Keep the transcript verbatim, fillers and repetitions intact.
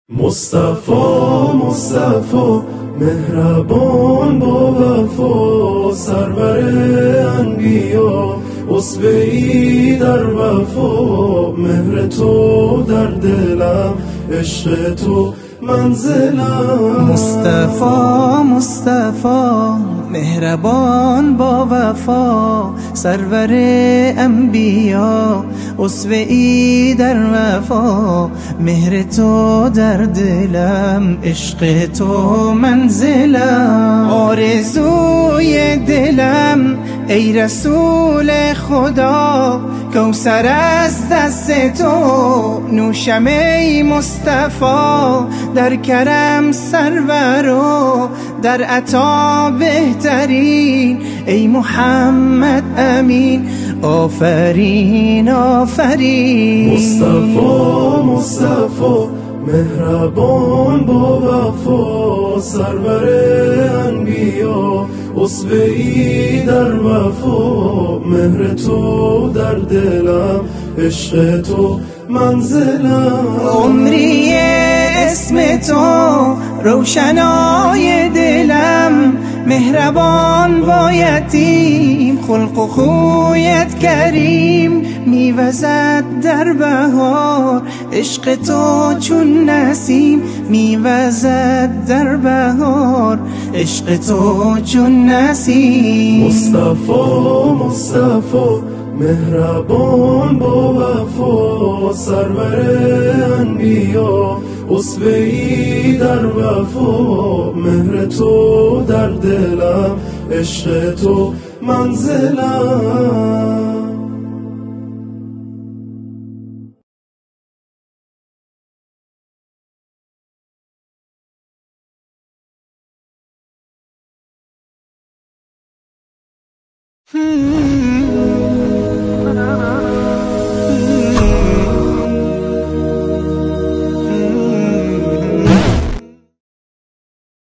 مصطفی مصطفی مهربان با وفا، سرور انبیا اسوه‌ای در وفا. مهر تو در دلم، عشق تو منزلم. مصطفی مصطفی مهربان با وفا، سرور انبیا اسوه‌ای در وفا. مهر تو در دلم، عشق تو منزلم. آرزوی دلم ای رسول خدا، کوثر از دست تو نوشم ای مصطفی. در کرم سرور و در عطا بهترین ای محمد امین. آفرین آفرین. مصطفی مصطفی مهربان با وفا، سرور انبیا اسوه‌ای در وفا. مهر تو در دلم، عشق تو منزلم. عمری اسم تو روشنای دلم، مهربان با یتیم خلق و خویت کریم. میوزد در بهار عشق تو چون نسیم، میوزد در بهار عشق تو چون نسیم. مصطفی مصطفی مهربان با وفا، سرور انبیا اسوه‌ای در وفا. مهر تو در دلم، عشق تو منزلم. Hmm